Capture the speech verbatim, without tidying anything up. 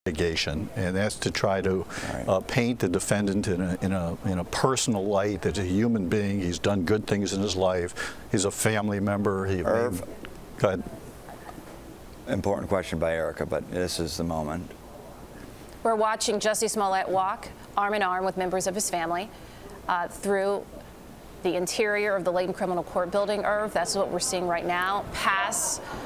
litigation, and that's to try to uh, paint the defendant in a, in a in a personal light, that he's a human being. He's done good things in his life. He's a family member. He Irv, may, go ahead. Important question by Erica, but this is the moment. We're watching Jussie Smollett walk arm in arm with members of his family uh, through the interior of the Layton Criminal Court building, Irv. That's what we're seeing right now. Pass